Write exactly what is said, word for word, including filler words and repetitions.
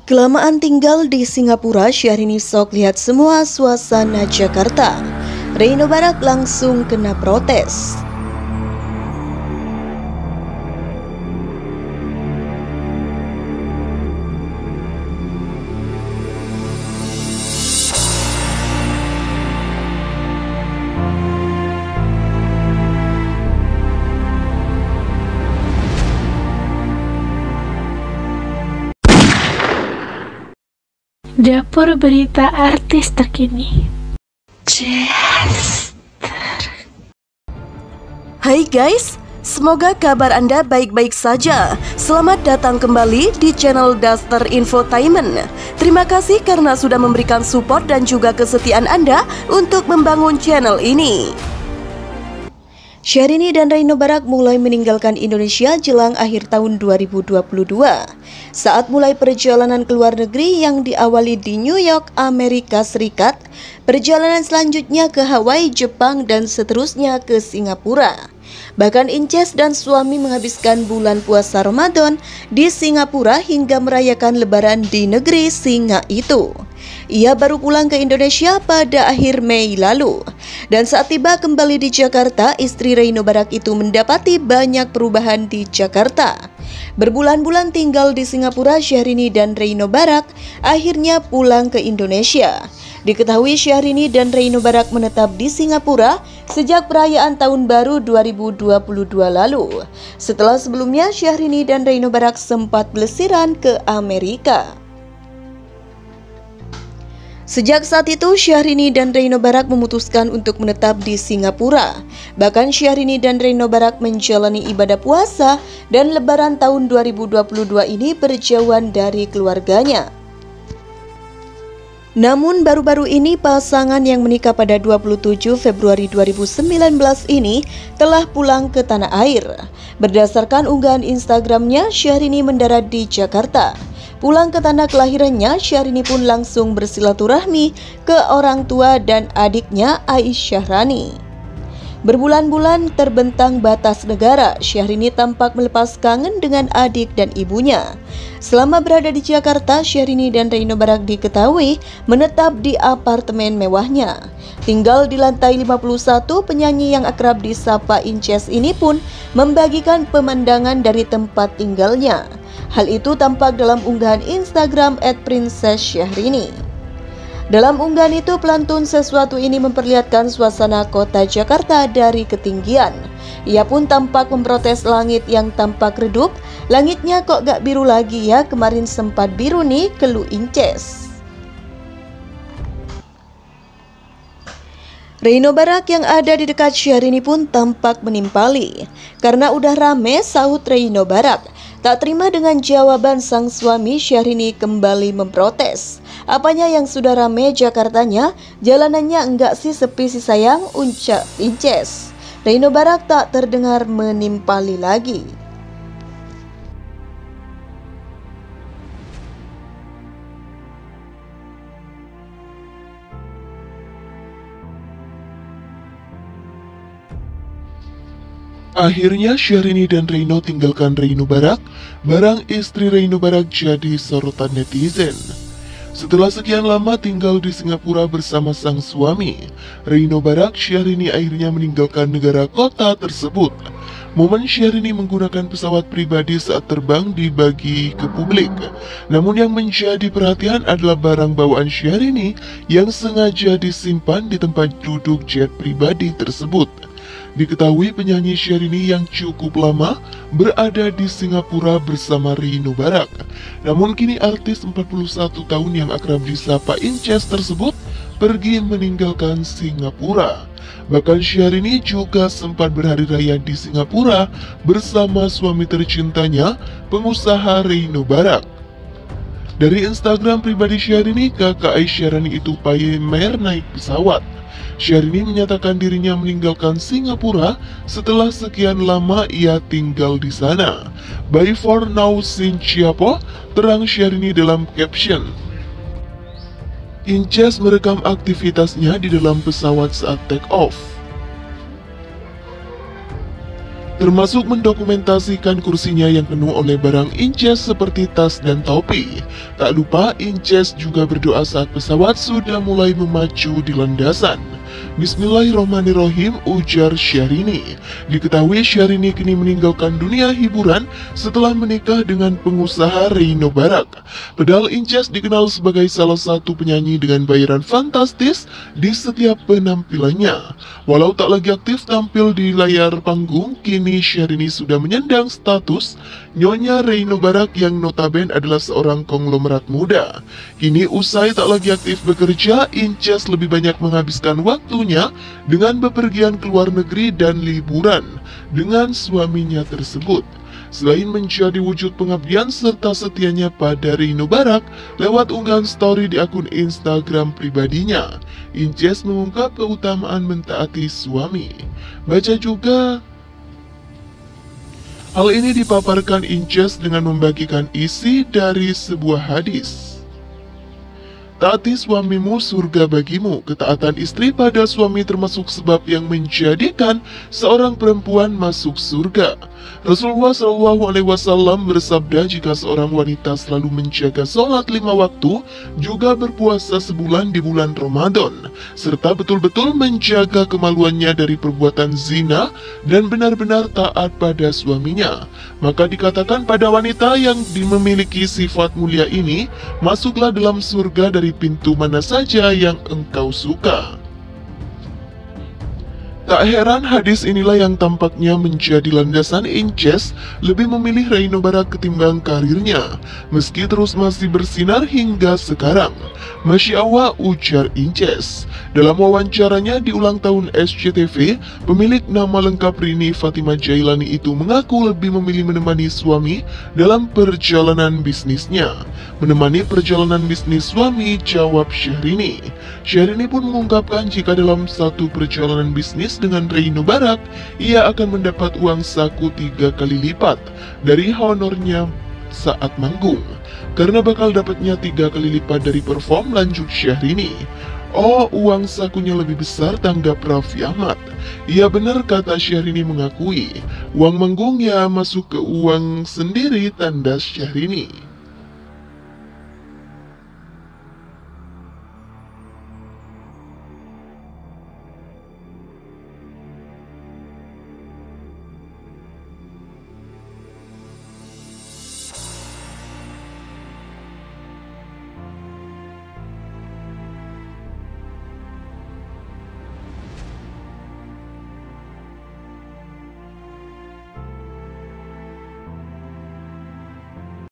Kelamaan tinggal di Singapura, Syahrini sok lihat semua suasana Jakarta. Reino Barak langsung kena protes. Dapur berita artis terkini. Hai guys, semoga kabar Anda baik-baik saja. Selamat datang kembali di channel Daster Infotainment. Terima kasih karena sudah memberikan support dan juga kesetiaan Anda untuk membangun channel ini. Syahrini dan Reino Barak mulai meninggalkan Indonesia jelang akhir tahun dua ribu dua puluh dua. Saat mulai perjalanan ke luar negeri yang diawali di New York, Amerika Serikat, perjalanan selanjutnya ke Hawaii, Jepang, dan seterusnya ke Singapura. Bahkan Inces dan suami menghabiskan bulan puasa Ramadan di Singapura hingga merayakan lebaran di negeri singa itu. Ia baru pulang ke Indonesia pada akhir Mei lalu. Dan saat tiba kembali di Jakarta, istri Reino Barak itu mendapati banyak perubahan di Jakarta. Berbulan-bulan tinggal di Singapura, Syahrini dan Reino Barak akhirnya pulang ke Indonesia. Diketahui Syahrini dan Reino Barak menetap di Singapura sejak perayaan Tahun Baru dua ribu dua puluh dua lalu. Setelah sebelumnya Syahrini dan Reino Barak sempat pelesiran ke Amerika. Sejak saat itu, Syahrini dan Reino Barak memutuskan untuk menetap di Singapura. Bahkan Syahrini dan Reino Barak menjalani ibadah puasa dan lebaran tahun dua ribu dua puluh dua ini berjauhan dari keluarganya. Namun baru-baru ini pasangan yang menikah pada dua puluh tujuh Februari dua ribu sembilan belas ini telah pulang ke tanah air. Berdasarkan unggahan Instagramnya, Syahrini mendarat di Jakarta. Pulang ke tanah kelahirannya, Syahrini pun langsung bersilaturahmi ke orang tua dan adiknya Aisyah Rani. Berbulan-bulan terbentang batas negara, Syahrini tampak melepas kangen dengan adik dan ibunya. Selama berada di Jakarta, Syahrini dan Reino Barak diketahui menetap di apartemen mewahnya. Tinggal di lantai lima puluh satu, penyanyi yang akrab disapa Inces ini pun membagikan pemandangan dari tempat tinggalnya. Hal itu tampak dalam unggahan Instagram et princess syahrini. Dalam unggahan itu, pelantun sesuatu ini memperlihatkan suasana kota Jakarta dari ketinggian. Ia pun tampak memprotes langit yang tampak redup. Langitnya kok gak biru lagi ya, kemarin sempat biru nih, keluh Inces. Reino Barak yang ada di dekat Syahrini pun tampak menimpali. Karena udah rame, sahut Reino Barak. Tak terima dengan jawaban sang suami, Syahrini kembali memprotes. Apanya yang sudah rame Jakartanya, jalanannya enggak sih sepi sih sayang, uncap Inces. Reino Barak tak terdengar menimpali lagi. Akhirnya Syahrini dan Reino tinggalkan Reino Barak, barang istri Reino Barak jadi sorotan netizen. Setelah sekian lama tinggal di Singapura bersama sang suami, Reino Barak, Syahrini akhirnya meninggalkan negara kota tersebut. Momen Syahrini menggunakan pesawat pribadi saat terbang dibagi ke publik. Namun yang menjadi perhatian adalah barang bawaan Syahrini yang sengaja disimpan di tempat duduk jet pribadi tersebut. Diketahui penyanyi Syahrini yang cukup lama berada di Singapura bersama Reino Barak. Namun kini artis empat puluh satu tahun yang akrab disapa Inces tersebut pergi meninggalkan Singapura. Bahkan Syahrini juga sempat berhari raya di Singapura bersama suami tercintanya, pengusaha Reino Barak. Dari Instagram pribadi Syahrini, kakak Aisyah Rani itu pamer naik pesawat. Syahrini menyatakan dirinya meninggalkan Singapura setelah sekian lama ia tinggal di sana. Bye for now Sin Chiapo, terang Syahrini dalam caption. Inces merekam aktivitasnya di dalam pesawat saat take off. termasuk mendokumentasikan kursinya yang penuh oleh barang Inces seperti tas dan topi. Tak lupa, Inces juga berdoa saat pesawat sudah mulai memacu di landasan. Bismillahirrahmanirrahim, ujar Syahrini. Diketahui Syahrini kini meninggalkan dunia hiburan setelah menikah dengan pengusaha Reino Barak. Padahal Inces dikenal sebagai salah satu penyanyi dengan bayaran fantastis di setiap penampilannya. Walau tak lagi aktif tampil di layar panggung, kini Syahrini sudah menyandang status Nyonya Reino Barak yang notabene adalah seorang konglomerat muda. Kini usai tak lagi aktif bekerja, Inces lebih banyak menghabiskan waktunya dengan bepergian ke luar negeri dan liburan dengan suaminya tersebut. Selain menjadi wujud pengabdian serta setianya pada Reino Barak, lewat unggahan story di akun Instagram pribadinya, Inces mengungkap keutamaan mentaati suami. Baca juga, hal ini dipaparkan Inces dengan membagikan isi dari sebuah hadis. Taati suamimu, surga bagimu. Ketaatan istri pada suami termasuk sebab yang menjadikan seorang perempuan masuk surga. Rasulullah shallallahu alaihi wasallam bersabda, jika seorang wanita selalu menjaga sholat lima waktu, juga berpuasa sebulan di bulan Ramadan, serta betul-betul menjaga kemaluannya dari perbuatan zina dan benar-benar taat pada suaminya, maka dikatakan pada wanita yang memiliki sifat mulia ini, masuklah dalam surga dari pintu mana saja yang engkau suka. Tak heran hadis inilah yang tampaknya menjadi landasan Inces lebih memilih Reino Barak ketimbang karirnya, meski terus masih bersinar hingga sekarang. Masya Allah, ujar Inces. Dalam wawancaranya di ulang tahun S C T V, pemilik nama lengkap Rini Fatimah Jailani itu mengaku lebih memilih menemani suami dalam perjalanan bisnisnya. Menemani perjalanan bisnis suami, jawab Syahrini. Syahrini pun mengungkapkan jika dalam satu perjalanan bisnis dengan Reino Barak, ia akan mendapat uang saku tiga kali lipat dari honornya saat manggung, karena bakal dapatnya tiga kali lipat dari perform, lanjut Syahrini. Oh, uang sakunya lebih besar, tanggap Raffi Ahmad. Iya benar, kata Syahrini mengakui. Uang manggung ya masuk ke uang sendiri, tanda Syahrini.